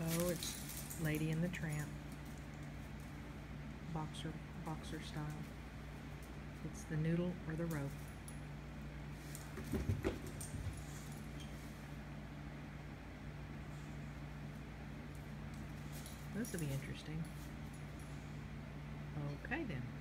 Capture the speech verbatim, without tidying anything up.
Oh, it's Lady and the Tramp. Boxer, boxer style. It's the noodle or the rope. This will be interesting. Okay then.